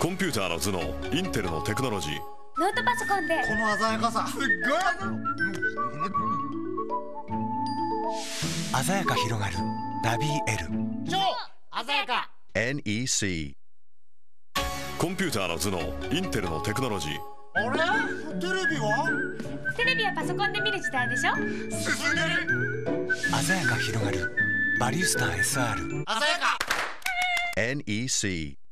コンピューターの頭脳、インテルのテクノロジー。 ノートパソコンでこの鮮やかさ、すっごい鮮やか広がるナビエル。 超鮮やか NEC。 コンピューターの頭脳、インテルのテクノロジー。 あれテレビはパソコンで見る時代でしょ。 進んでる鮮やか広がるバリュースター SR。 鮮やか NEC。